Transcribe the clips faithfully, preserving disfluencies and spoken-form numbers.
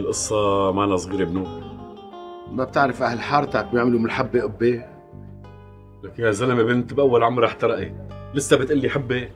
القصة مانا صغيرة بنو. ما بتعرف أهل حارتك بيعملوا من الحبة قبة؟ لك يا زلمة بنت بأول عمرها احترقت، لسه بتقلي حبة؟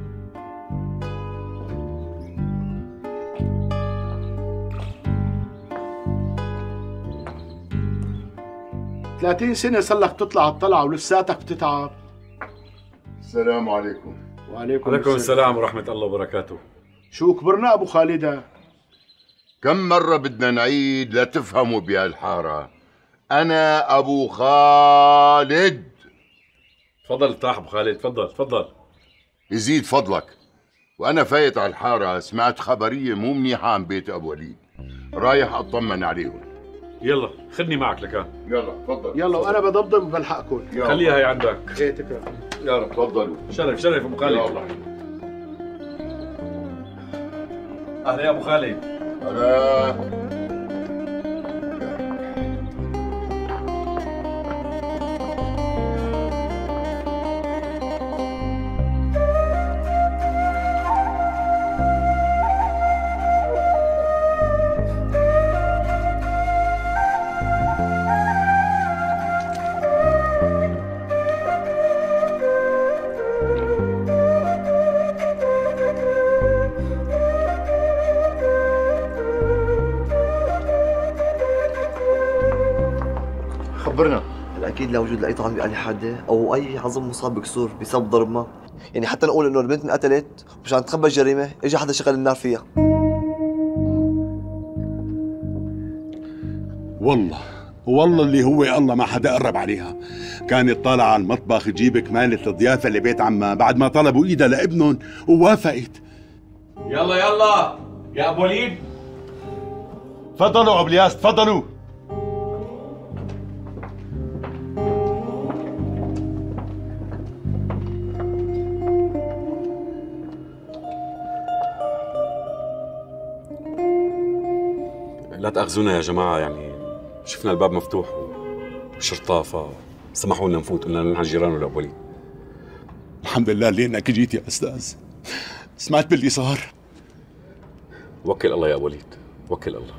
ثلاثين سنة صار لك تطلع الطلعة ولساتك بتتعب. السلام عليكم. وعليكم عليكم السلام ورحمة الله وبركاته. شو كبرنا أبو خالدة؟ كم مرة بدنا نعيد لتفهموا بهالحارة؟ أنا أبو خالد. تفضل ارتاح أبو خالد، تفضل تفضل. يزيد فضلك، وأنا فايت على الحارة سمعت خبرية مو منيحة عن بيت أبو وليد، رايح أطمن عليهم. يلا خدني معك لكان. يلا تفضل. يلا وأنا بضبضب وبلحقكم. خليها هي عندك. إيه تكرم. يلا تفضلوا. شرف شرف أبو خالد. يلا. أهلا يا أبو خالد. هلا. خبرنا. اكيد لا وجود لاي طعم بآلة حاده او اي عظم مصاب بكسور بسبب ضرب ما، يعني حتى نقول انه البنت انقتلت مشان تخبى الجريمه اجى حدا شغل النار فيها. والله والله اللي هو الله ما حدا قرب عليها. كانت طالعه على المطبخ تجيب كمالة الضيافه لبيت عمها بعد ما طلبوا ايدها لابنهم ووافقت. يلا يلا يا ابو وليد. تفضلوا ابو الياس تفضلوا. لا تأخذونا يا جماعة، يعني شفنا الباب مفتوح والشرطة فسمحوا لنا نفوت، قلنا نحن جيران ولا أبو وليد. الحمد لله اللي انك جيت يا استاذ. سمعت باللي صار. وكل الله يا أبو وليد، وكل الله.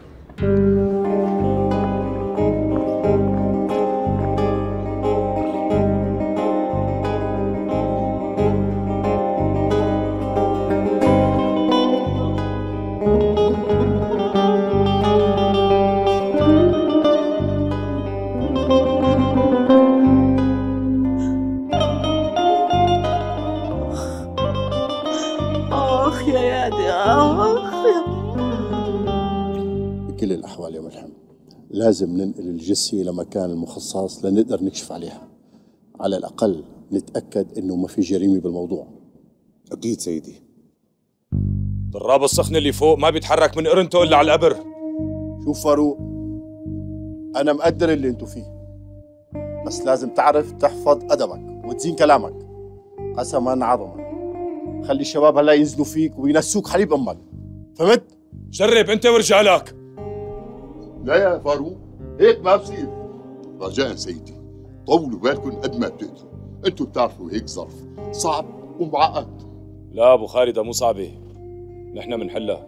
بكل الأحوال يا ملحم لازم ننقل الجثة لمكان المخصص لنقدر نكشف عليها، على الأقل نتأكد إنه ما في جريمة بالموضوع. أكيد سيدي. ضراب الصخن اللي فوق ما بيتحرك من قرنته إلا على القبر. شوف فاروق، أنا مقدر اللي أنتو فيه، بس لازم تعرف تحفظ أدبك وتزين كلامك. قسما عظما خلي الشباب هلا ينزلوا فيك وينسوك حليب أمك، فهمت؟ جرب أنت ورجالك. لا يا فاروق، هيك ما بصير. رجاء سيدي طولوا بالكم قد ما بتقدروا، انتوا بتعرفوا هيك ظرف صعب ومعقد. لا ابو خالد مو صعبه، نحن بنحلها.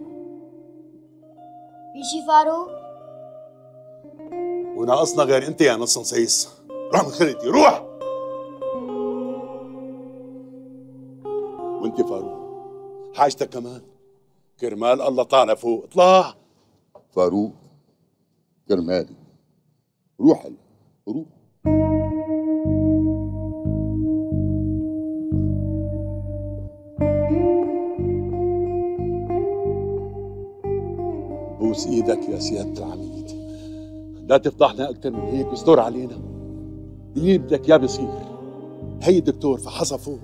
في شي فاروق؟ وناقصنا غير انت يا نص نصيص. روح من خلقتي روح. وانت فاروق حاجتك كمان كرمال الله طالع فوق اطلع. فاروق كرمالي روح هلا روح. بوس ايدك يا سيادة العميد، لا تفضحنا اكثر من هيك واستر علينا. اللي بدك اياه بيصير. هي الدكتور فحصها فوق.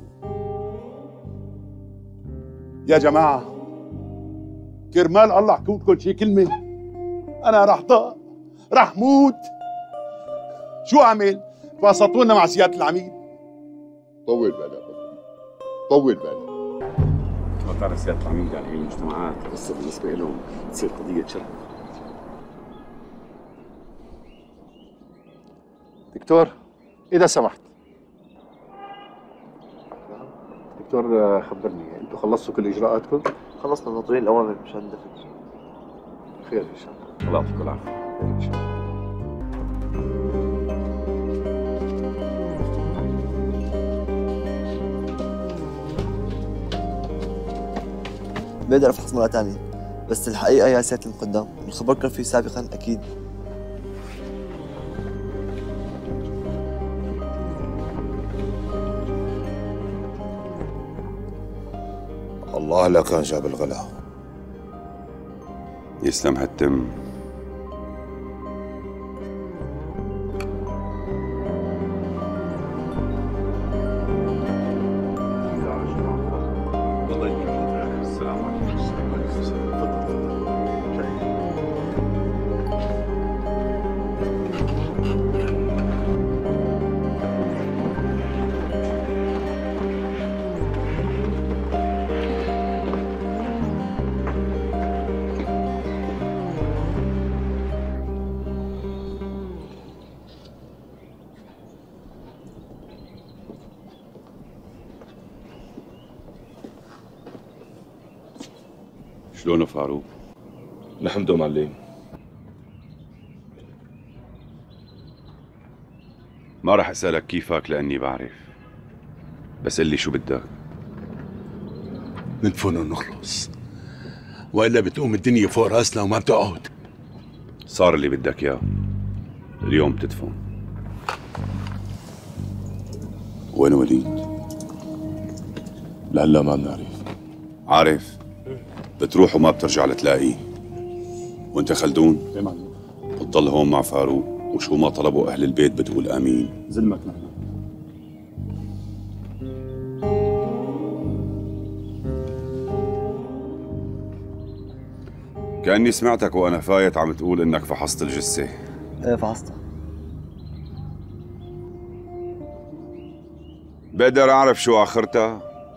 يا جماعة كرمال الله احكوا لكم شي كلمة. أنا رح ضاق رح موت. شو أعمل؟ فاسطونا مع سيادة العميد. طول بالك طول بالك. ما بتعرف سيادة العميد يعني المجتمعات قصة بالنسبة لهم تصير قضية شرف. دكتور إذا سمحت. دكتور خبرني، انتوا خلصتوا كل اجراءاتكم؟ خلصنا ناطرين الاوامر مشان ندفن. خير ان شاء الله. الله يعطيكم العافيه. ان شاء الله. بقدر افحص مرة ثانية، بس الحقيقة يا سيادة المقدم الخبر كان فيه سابقا أكيد. الله لا كان جاب الغلا. يسلم هالتم. شلونه فاروق؟ نحمده معلم. ما راح اسألك كيفك لأني بعرف، بس قل لي شو بدك. ندفن ونخلص، وإلا بتقوم الدنيا فوق راسنا وما بتقعد. صار اللي بدك إياه، اليوم بتدفن. وين وليد؟ لهلا ما بنعرف. عارف بتروح وما بترجع لتلاقيه. وانت خلدون؟ ايه معلم؟ بتضل هون مع فاروق، وشو ما طلبوا أهل البيت بتقول آمين. زلمك نحن. كأني سمعتك وأنا فايت عم تقول إنك فحصت الجثة. ايه فحصتها. بقدر أعرف شو آخرتها؟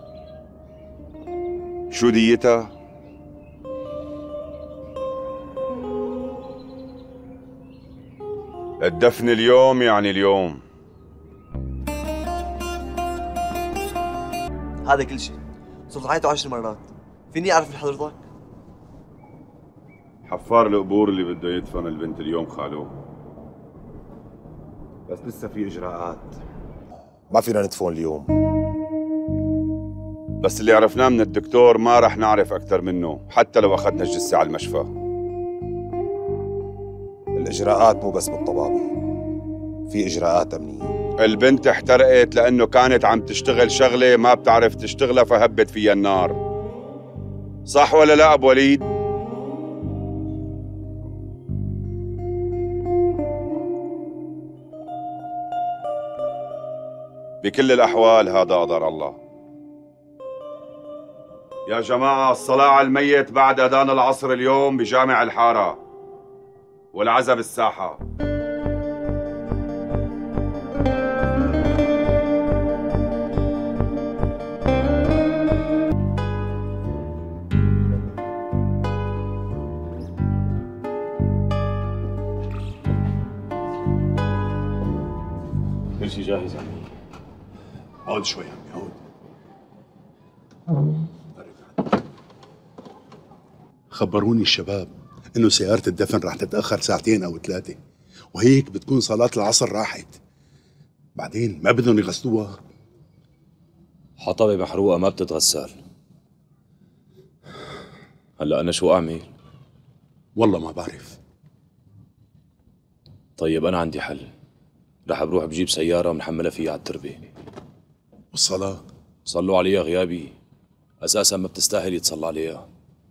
شو ديتها؟ الدفن اليوم يعني اليوم. هذا كل شيء، صرت عيطه عشر مرات، فيني أعرف من حضرتك؟ حفار القبور اللي بده يدفن البنت اليوم خالو، بس لسه في إجراءات. ما فينا ندفن اليوم. بس اللي عرفناه من الدكتور ما رح نعرف أكثر منه حتى لو أخذنا الجثة على المشفى. الإجراءات مو بس بالطبابة، في إجراءات أمنية. البنت احترقت لأنه كانت عم تشتغل شغلة ما بتعرف تشتغلها فهبت فيها النار. صح ولا لا أبو وليد؟ بكل الأحوال هذا قدر الله. يا جماعة الصلاة على الميت بعد أذان العصر اليوم بجامع الحارة، والعزاء بالساحة. كل شيء جاهز عمي. عود شوي عمي عود. خبروني الشباب انه سيارة الدفن راح تتأخر ساعتين او ثلاثة، وهيك بتكون صلاة العصر راحت. بعدين ما بدهم يغسلوها. حطبة محروقة ما بتتغسل. هلا أنا شو أعمل؟ والله ما بعرف. طيب أنا عندي حل، رح بروح بجيب سيارة ومنحملها فيها على التربة. والصلاة؟ صلوا عليها غيابي، أساسا ما بتستاهل يتصلى عليها.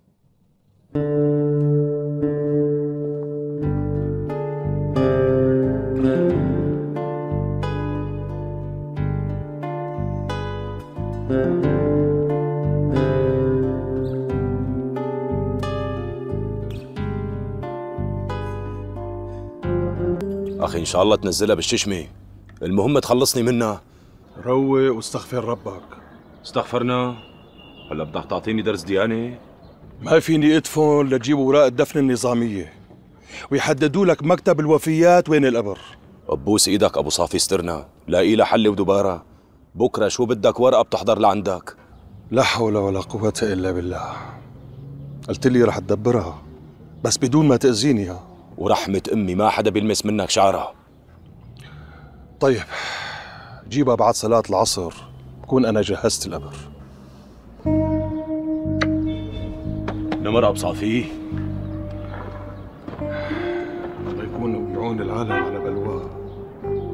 أخي إن شاء الله تنزلها بالششمة، المهم تخلصني منها. روق واستغفر ربك. استغفرنا؟ هلا بدك تعطيني درس ديانة؟ ما فيني ادفن لتجيب اوراق الدفن النظامية ويحددوا لك مكتب الوفيات وين القبر. ببوس ايدك ابو صافي استرنا، لاقي لها حل ودبارة. بكره شو بدك ورقة بتحضر لعندك. لا حول ولا قوة الا بالله. قلت لي رح تدبرها، بس بدون ما تأذيني. ها ورحمة أمي ما حدا بيلمس منك شعرها. طيب جيبها بعد صلاة العصر، بكون أنا جهزت القبر. نمر أبو صافي، الله يكون بعون العالم على بلواه.